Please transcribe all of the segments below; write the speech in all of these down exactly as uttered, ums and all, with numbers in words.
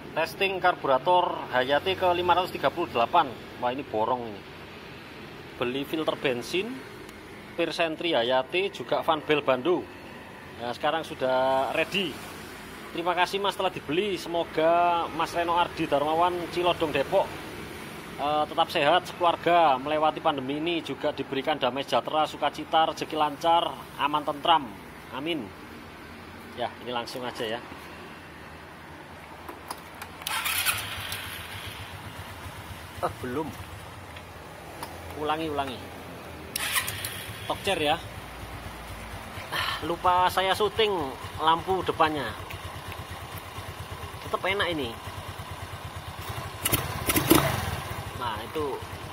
Testing karburator Hayati ke lima ratus tiga puluh delapan. Wah, ini borong ini. Beli filter bensin Persentri Hayati, juga fan bel Bandung. Nah, sekarang sudah ready. Terima kasih Mas telah dibeli. Semoga Mas Reno Ardi Darmawan Cilodong Depok eh, tetap sehat sekeluarga, melewati pandemi ini juga diberikan damai sejahtera, sukacita, rezeki lancar, aman tentram. Amin. Ya, ini langsung aja ya. Eh, belum. Ulangi, ulangi. Tokcer ya. Ah, lupa saya syuting lampu depannya. Tetap enak ini. Nah, itu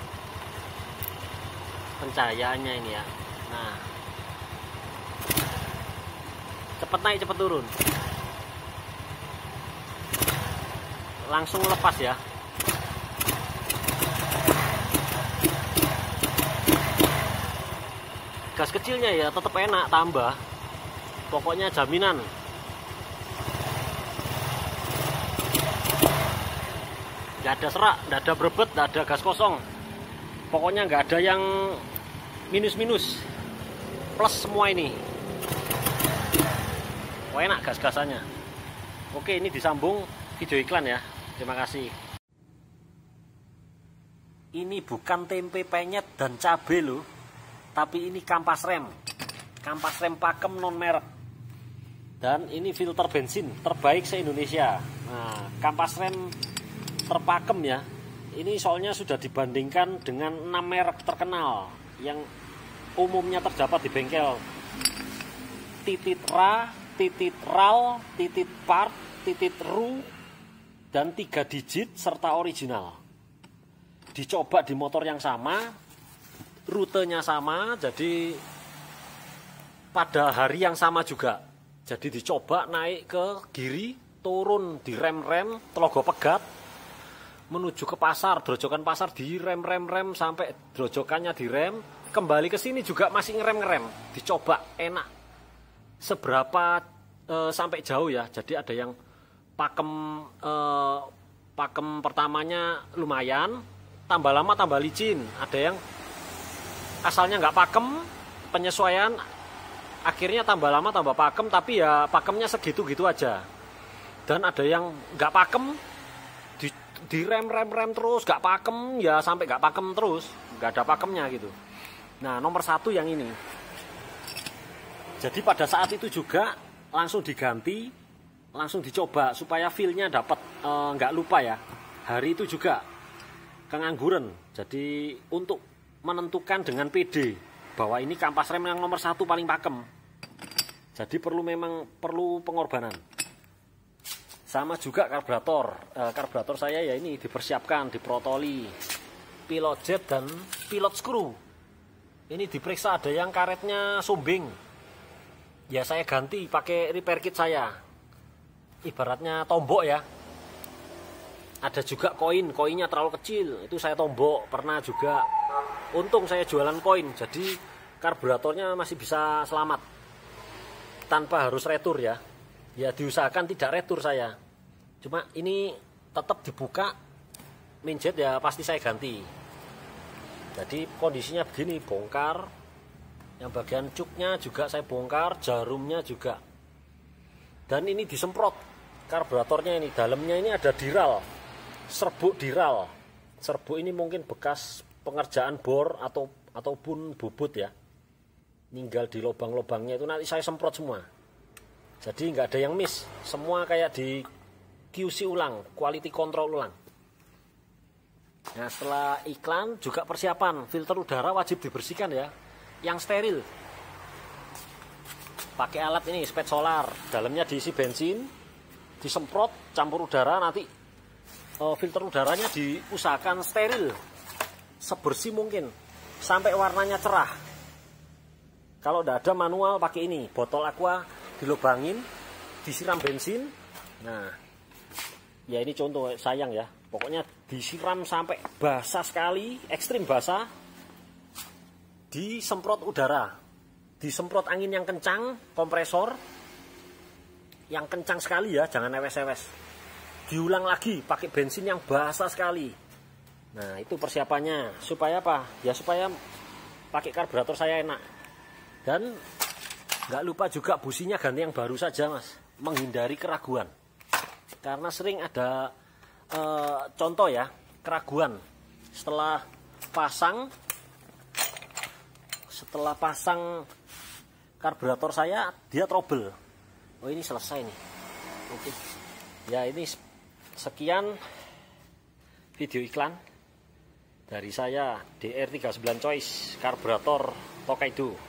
pencahayaannya ini ya. Nah, cepet naik, cepet turun. Langsung lepas ya. Gas kecilnya ya tetap enak, tambah. Pokoknya jaminan. Nggak ada serak, nggak ada berebet, nggak ada gas kosong. Pokoknya nggak ada yang minus-minus. Plus semua ini. Oh, enak gas-gasannya. Oke, ini disambung video iklan ya. Terima kasih. Ini bukan tempe penyet dan cabai loh. Tapi ini kampas rem, kampas rem pakem non merek, dan ini filter bensin terbaik se-Indonesia. Nah, kampas rem terpakem ya, ini soalnya sudah dibandingkan dengan enam merek terkenal yang umumnya terdapat di bengkel. Titit Ra, Titit Ral, Titit Part, Titit Ru, dan tiga digit serta original. Dicoba di motor yang sama, rutenya sama, jadi pada hari yang sama juga. Jadi dicoba naik ke Giri, turun di rem-rem Telogo Pegat, menuju ke pasar, drojokan pasar di rem-rem-rem sampai drojokannya di rem, kembali ke sini juga masih ngerem-ngerem. Dicoba enak. Seberapa e, sampai jauh ya. Jadi ada yang pakem e, pakem pertamanya lumayan, tambah lama tambah licin. Ada yang asalnya nggak pakem, penyesuaian akhirnya tambah lama tambah pakem, tapi ya pakemnya segitu-gitu aja. Dan ada yang nggak pakem, di, di rem rem rem terus nggak pakem, ya sampai nggak pakem terus, nggak ada pakemnya gitu. Nah, nomor satu yang ini. Jadi pada saat itu juga langsung diganti, langsung dicoba supaya feel-nya dapat, e, nggak lupa ya. Hari itu juga kengangguran, jadi untuk menentukan dengan P D bahwa ini kampas rem yang nomor satu paling pakem. Jadi perlu memang perlu pengorbanan. Sama juga karburator. E, karburator saya ya ini dipersiapkan, diprotoli, pilot jet dan pilot screw. Ini diperiksa, ada yang karetnya sumbing. Ya saya ganti pakai repair kit saya. Ibaratnya tombok ya. Ada juga koin, koinnya terlalu kecil, itu saya tombok. Pernah juga. Untung saya jualan koin, jadi karburatornya masih bisa selamat tanpa harus retur ya. Ya diusahakan tidak retur saya. Cuma ini tetap dibuka, minjet ya pasti saya ganti. Jadi kondisinya begini, bongkar. Yang bagian cuknya juga saya bongkar, jarumnya juga. Dan ini disemprot karburatornya ini, dalamnya ini ada diral, serbuk diral. Serbuk ini mungkin bekas pengerjaan bor atau ataupun bubut ya, ninggal di lubang-lubangnya itu nanti saya semprot semua. Jadi nggak ada yang miss, semua kayak di Q C ulang, quality control ulang. Nah, setelah iklan juga persiapan filter udara wajib dibersihkan ya, yang steril. Pakai alat ini spet solar, dalamnya diisi bensin, disemprot campur udara, nanti filter udaranya diusahakan steril, sebersih mungkin sampai warnanya cerah. Kalau tidak ada manual pakai ini, botol aqua dilubangin, disiram bensin. Nah, ya ini contoh, sayang ya, pokoknya disiram sampai basah sekali, ekstrim basah, disemprot udara, disemprot angin yang kencang, kompresor yang kencang sekali ya, jangan ewes-ewes. diulang lagi pakai bensin yang basah sekali. Nah, itu persiapannya. Supaya apa? Ya supaya pakai karburator saya enak. Dan nggak lupa juga businya ganti yang baru saja, Mas. Menghindari keraguan. Karena sering ada e, contoh ya, keraguan. Setelah pasang, setelah pasang karburator saya, dia trouble. Oh, ini selesai nih. Oke. Ya, ini sekian video iklan dari saya, D R tiga puluh sembilan Choice karburator Tokaido.